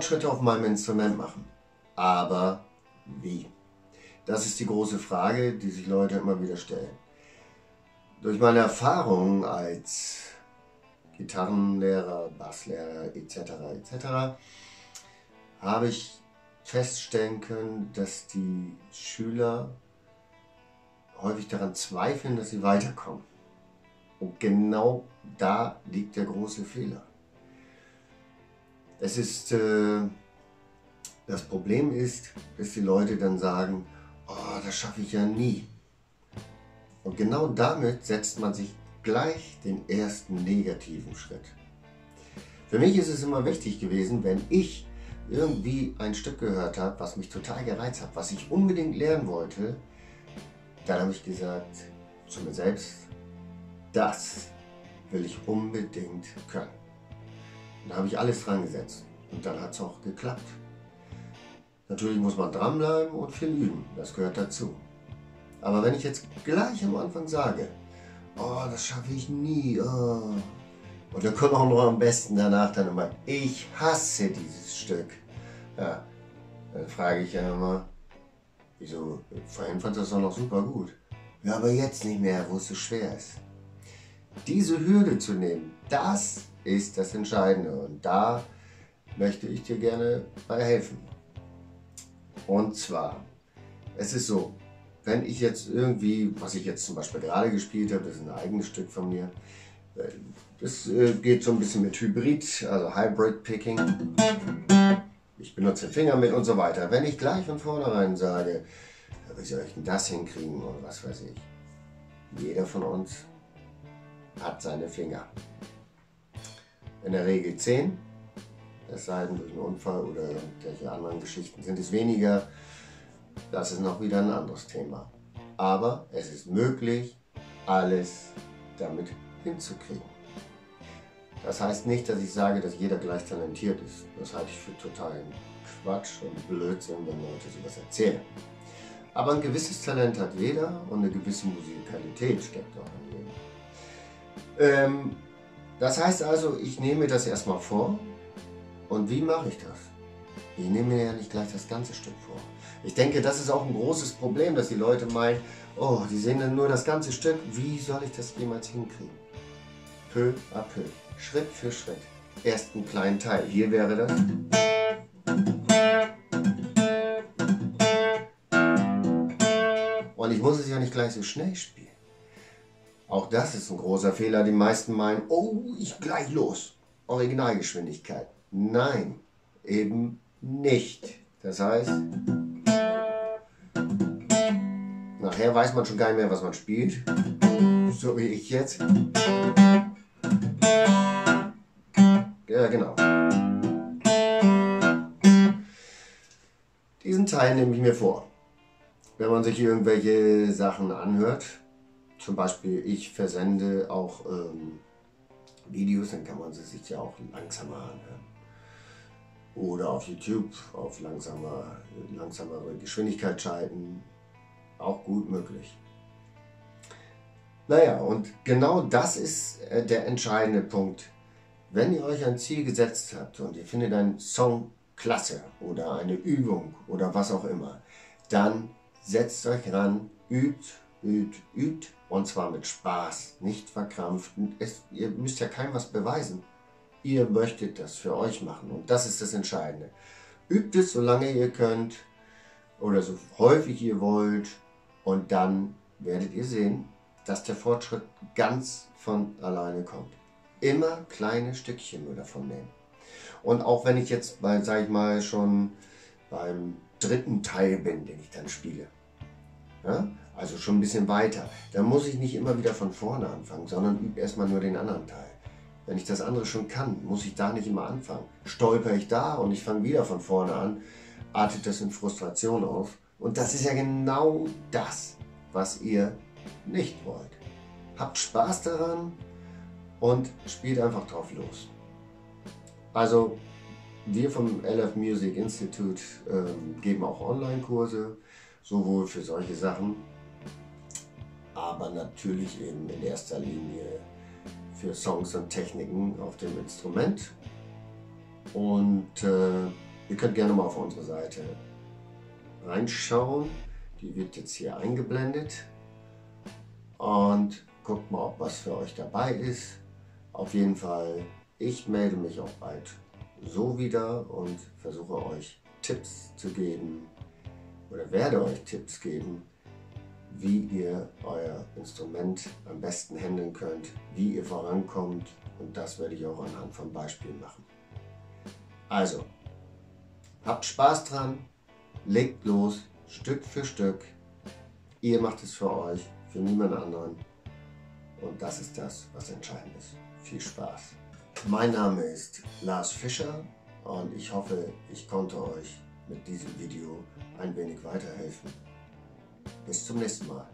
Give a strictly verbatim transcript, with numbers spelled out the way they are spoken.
Fortschritte auf meinem Instrument machen. Aber wie? Das ist die große Frage, die sich Leute immer wieder stellen. Durch meine Erfahrungen als Gitarrenlehrer, Basslehrer et cetera et cetera habe ich feststellen können, dass die Schüler häufig daran zweifeln, dass sie weiterkommen. Und genau da liegt der große Fehler. Es ist, äh, das Problem ist, dass die Leute dann sagen, oh, das schaffe ich ja nie. Und genau damit setzt man sich gleich den ersten negativen Schritt. Für mich ist es immer wichtig gewesen, wenn ich irgendwie ein Stück gehört habe, was mich total gereizt hat, was ich unbedingt lernen wollte, dann habe ich gesagt zu mir selbst, das will ich unbedingt können. Und da habe ich alles dran gesetzt und dann hat es auch geklappt. Natürlich muss man dranbleiben und viel üben, das gehört dazu. Aber wenn ich jetzt gleich am Anfang sage, oh, das schaffe ich nie, oh. Und dann kommt auch noch am besten danach dann immer, ich hasse dieses Stück. Ja, dann frage ich ja immer, wieso, vorhin fand das doch noch super gut. Ja, aber jetzt nicht mehr, wo es so schwer ist. Diese Hürde zu nehmen, das ist das Entscheidende und da möchte ich dir gerne bei helfen. Und zwar, es ist so, wenn ich jetzt irgendwie, was ich jetzt zum Beispiel gerade gespielt habe, das ist ein eigenes Stück von mir, das geht so ein bisschen mit Hybrid, also Hybrid Picking. Ich benutze den Finger mit und so weiter. Wenn ich gleich von vornherein sage, wie soll ich denn das hinkriegen oder was weiß ich. Jeder von uns hat seine Finger. In der Regel zehn, es sei denn durch einen Unfall oder irgendwelche anderen Geschichten sind es weniger. Das ist noch wieder ein anderes Thema. Aber es ist möglich, alles damit hinzukriegen. Das heißt nicht, dass ich sage, dass jeder gleich talentiert ist. Das halte ich für totalen Quatsch und Blödsinn, wenn Leute sowas erzählen. Aber ein gewisses Talent hat jeder und eine gewisse Musikalität steckt auch in jedem. Ähm, das heißt also, ich nehme das erstmal vor. Und wie mache ich das? Ich nehme mir ja nicht gleich das ganze Stück vor. Ich denke, das ist auch ein großes Problem, dass die Leute meinen, oh, die sehen dann nur das ganze Stück, wie soll ich das jemals hinkriegen? Peu à peu, Schritt für Schritt. Erst einen kleinen Teil. Hier wäre das. Und ich muss es ja nicht gleich so schnell spielen. Auch das ist ein großer Fehler. Die meisten meinen, oh, ich gleich los. Originalgeschwindigkeit. Nein, eben nicht. Das heißt, nachher weiß man schon gar nicht mehr, was man spielt. So wie ich jetzt. Ja, genau. Diesen Teil nehme ich mir vor. Wenn man sich irgendwelche Sachen anhört, zum Beispiel ich versende auch ähm, Videos, dann kann man sie sich ja auch langsamer anhören. Oder auf YouTube auf langsamer, langsamere Geschwindigkeit schalten. Auch gut möglich. Naja, und genau das ist der entscheidende Punkt. Wenn ihr euch ein Ziel gesetzt habt und ihr findet einen Song klasse oder eine Übung oder was auch immer, dann setzt euch ran, übt, übt, übt und zwar mit Spaß, nicht verkrampft. Es, ihr müsst ja keinem was beweisen. Ihr möchtet das für euch machen und das ist das Entscheidende. Übt es, solange ihr könnt oder so häufig ihr wollt und dann werdet ihr sehen, dass der Fortschritt ganz von alleine kommt. Immer kleine Stückchen nur davon nehmen. Und auch wenn ich jetzt, sage ich mal, schon beim dritten Teil bin, den ich dann spiele, ja, also schon ein bisschen weiter, dann muss ich nicht immer wieder von vorne anfangen, sondern übe erstmal nur den anderen Teil. Wenn ich das andere schon kann, muss ich da nicht immer anfangen. Stolper ich da und ich fange wieder von vorne an, artet das in Frustration auf. Und das ist ja genau das, was ihr nicht wollt. Habt Spaß daran und spielt einfach drauf los. Also wir vom L F Music Institute ähm, geben auch Online-Kurse, sowohl für solche Sachen, aber natürlich eben in erster Linie für Songs und Techniken auf dem Instrument. Und äh, Ihr könnt gerne mal auf unsere Seite reinschauen. Die wird jetzt hier eingeblendet. Und guckt mal, ob was für euch dabei ist. Auf jeden Fall, ich melde mich auch bald so wieder und versuche euch Tipps zu geben oder werde euch Tipps geben, wie ihr euer Instrument am besten handeln könnt, wie ihr vorankommt, und das werde ich auch anhand von Beispielen machen. Also, habt Spaß dran, legt los, Stück für Stück. Ihr macht es für euch, für niemand anderen, und das ist das, was entscheidend ist. Viel Spaß! Mein Name ist Lars Fischer und ich hoffe, ich konnte euch mit diesem Video ein wenig weiterhelfen. Bis zum nächsten Mal.